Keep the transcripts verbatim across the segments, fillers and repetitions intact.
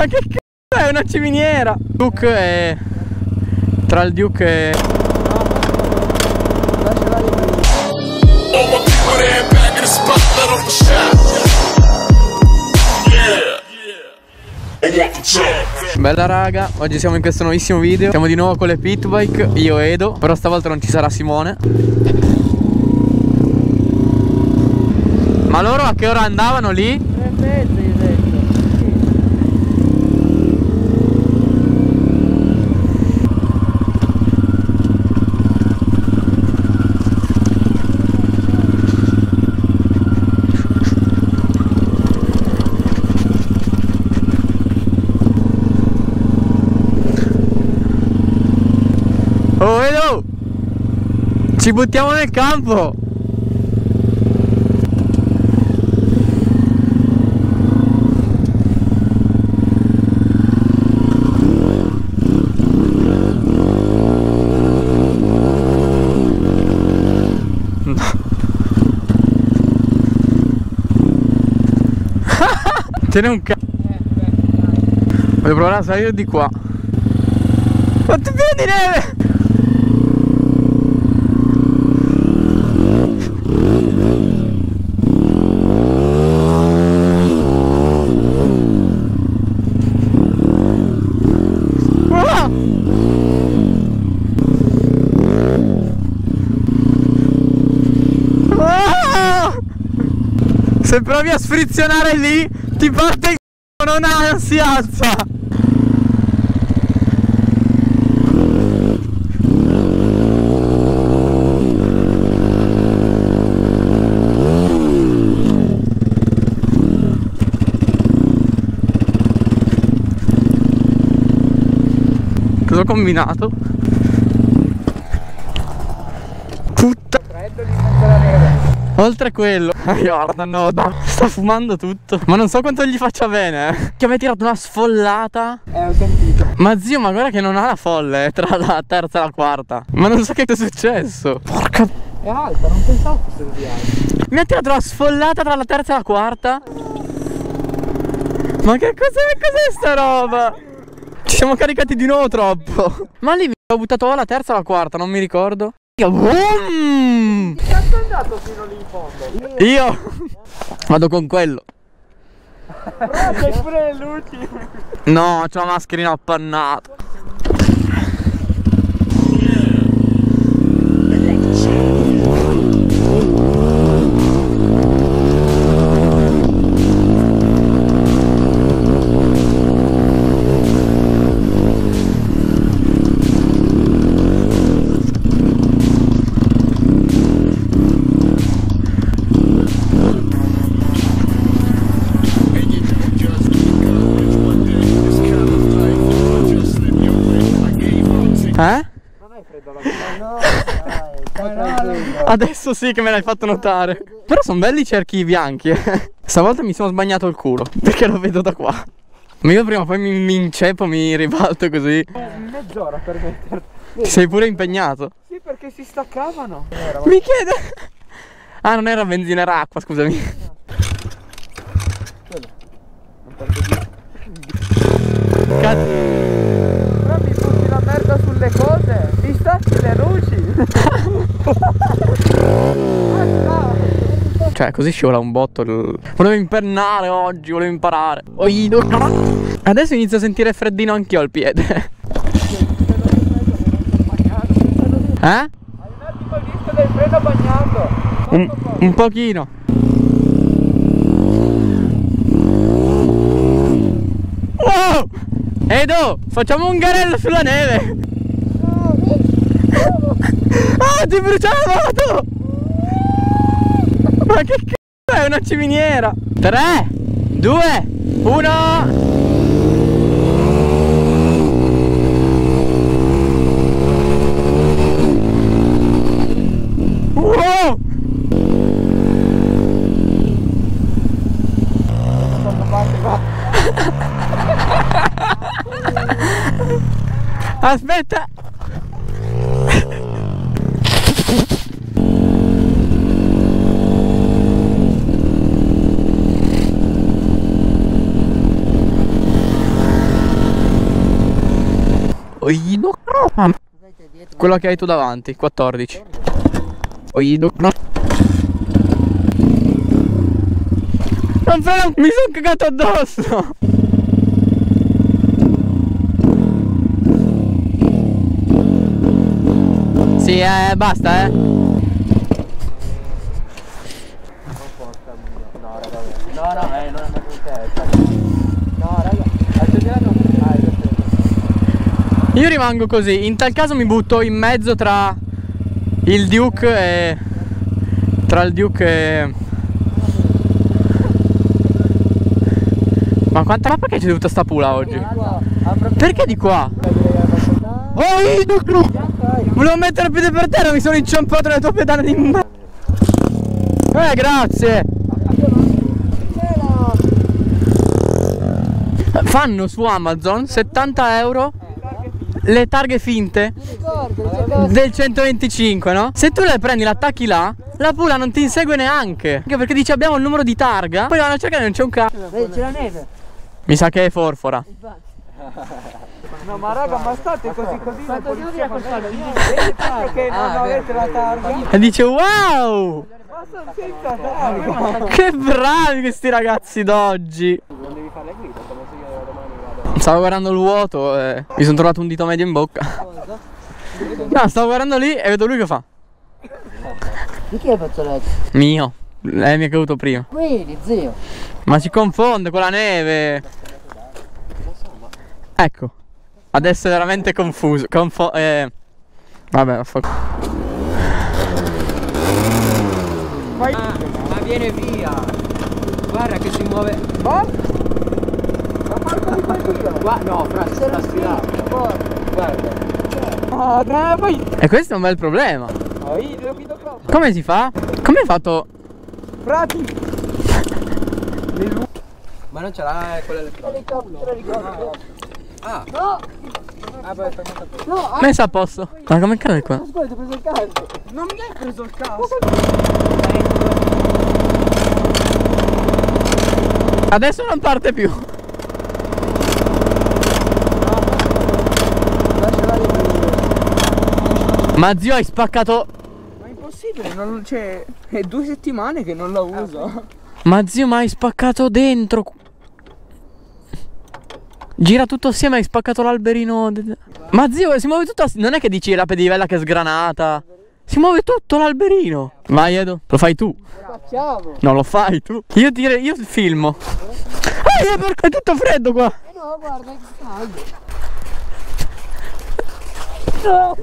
Ma che cazzo è una ciminiera? Duke è... Tra il Duke e... Bella raga, oggi siamo in questo nuovissimo video. Siamo di nuovo con le pit bike, io e Edo. Però stavolta non ci sarà Simone. Ma loro a che ora andavano lì? tre e mezza io ho detto. Oh Edo! Ci buttiamo nel campo! Ce n'è un c***o. Voglio provare a salire di qua. Quanto più di neve! Ah! Ah! Se provi a sfrizionare lì ti parte il c***o, non, ha, non si alza. Cosa ho combinato? Tutta Freddo lì in mezzo alla neve. oltre quello. Guarda, no, no, sta fumando tutto. Ma non so quanto gli faccia bene, eh. Che mi ha tirato una sfollata. Eh, ho sentito. Ma zio, ma guarda che non ha la folle eh, tra la terza e la quarta. Ma non so che è successo. Porca... È alta, non pensavo fosse così alta. Mi ha tirato una sfollata tra la terza e la quarta. Ma che cos'è? Cos'è sta roba? Ci siamo caricati di nuovo troppo. Ma lì mi ho buttato o la terza o la quarta, non mi ricordo. Boom! Chi è andato fino lì in fondo? Io vado con quello. Però c'hai pure le luci. No, c'ho la mascherina appannata. Eh? Non hai freddo alla gola? No, dai, stai tranquillo. Adesso sì che me l'hai fatto notare. Però sono belli i cerchi bianchi, eh. Stavolta mi sono sbagnato il culo, perché lo vedo da qua. Ma io prima poi mi, mi inceppo, mi ribalto così. Mezz'ora per metterti. Ti sei pure impegnato? Sì, perché si staccavano. Mi chiede. Ah, non era benzina, era acqua, scusami. Non tanto di... Cazzo. Però mi butti la merda sulle cose. Mi stacchi le luci. Cioè, così scivola un botto. Volevo impennare oggi, volevo imparare. Adesso inizio a sentire freddino anch'io al piede. Eh? Hai un attimo il visto del freno bagnato. Un, un pochino. Wow! Edo, facciamo un garello sulla neve. Ah, ti brucia la moto. Ma che cazzo è una ciminiera? tre, due, uno. Wow! Aspetta. Ah, quello che hai tu davanti, quattordici. Poi no. Non freno, mi sono cagato addosso. Sì, eh, basta, eh. No, raga, no, no, eh, non è mai con te. No, raga, accendiamo. Ah, è io rimango così, in tal caso mi butto in mezzo tra il Duke e... Tra il Duke e... Ma quanta... Ma perché c'è tutta sta pula oggi? Perché di qua? Oh, Duke! Volevo mettere il piede per terra, mi sono inciampato nelle tue pedane di merda. Eh, grazie! Fanno su Amazon settanta euro le targhe finte del centoventicinque, no? Se tu le prendi, l'attacchi là, la pula non ti insegue neanche. Anche perché dice abbiamo il numero di targa, poi vanno a cercare e non c'è un cazzo. Vedi, c'è la neve. Mi sa che è forfora. No, ma raga, ma state così così la polizia fa che non Ah, avete la targa. E dice wow! Ma sono senza targa. Che bravi questi ragazzi d'oggi. Non devi fare la guida, come se io domani vado. Stavo guardando il vuoto e mi sono trovato un dito medio in bocca. No, stavo guardando lì e vedo lui che fa. Di chi è il fazzoletto? Mio. Lei mi è caduto prima. Quindi, zio. Ma si confonde con la neve. Ecco. Adesso è veramente confuso. Confo eh. Vabbè, vaffanculo. Vai. Ah, ma viene via. Guarda che si muove. Ma? Ma porca di quel Dio. Guarda, no, fra, si sta sfilando. Guarda. Ah, dai, vai. E questo è un bel problema. Oh, io lo vedo qua. Come si fa? Come hai fatto? Frati. Ma non ce l'ha quella elettronica. Ah. No. Ah, beh, fermata tu. No, Messa a posto. Ma come cade qua? ascolta, ti ho preso il calcio. Non mi hai preso il cazzo. Adesso non parte più. Ma zio, hai spaccato. Ma è impossibile, non c'è. È due settimane che non la uso. Ma zio, ma hai spaccato dentro. Gira tutto assieme, hai spaccato l'alberino. Ma zio, si muove tutto. Non è che dici la pedivella che è sgranata. Si muove tutto l'alberino. Vai Edo, lo fai tu. Facciamo. Non lo fai tu. Io ti io filmo. Ah, perché è tutto freddo qua. Eh no, guarda, è caldo. No.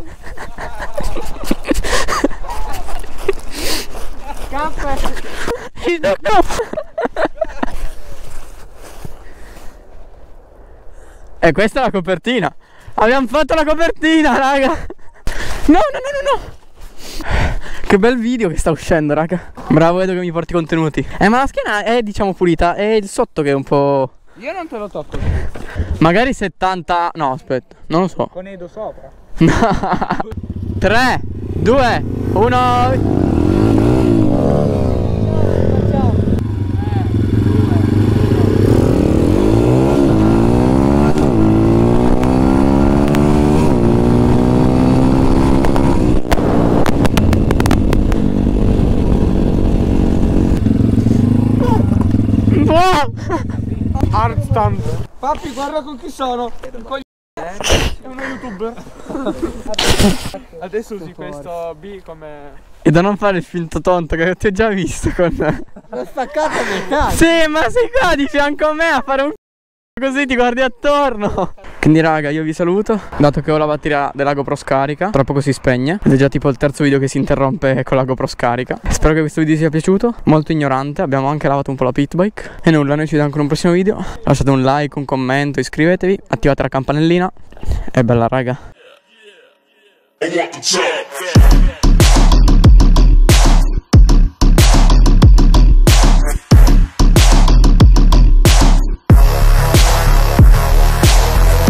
E questa è la copertina. Abbiamo fatto la copertina, raga. No, no, no, no, no. Che bel video che sta uscendo, raga. Bravo Edo che mi porti contenuti. Eh, ma la schiena è, diciamo, pulita. È il sotto che è un po'... Io non te lo tocco. Magari settanta... No, aspetta, non lo so. Con Edo sopra. tre, due, uno. Hardstand. Papi, guarda con chi sono. Un coglione. È uno youtuber. Adesso usi questo B come... E da non fare il finto tonto che ti ho già visto con... L'ho staccato nel cazzo. Sì, ma sei qua di fianco a me a fare un così ti guardi attorno. Quindi raga, io vi saluto. Dato che ho la batteria della GoPro scarica, tra poco si spegne. Ed è già tipo il terzo video che si interrompe con la GoPro scarica. Spero che questo video vi sia piaciuto. Molto ignorante, abbiamo anche lavato un po' la pitbike. E nulla, noi ci vediamo con un prossimo video. Lasciate un like, un commento, iscrivetevi, attivate la campanellina. E bella raga. I want the top.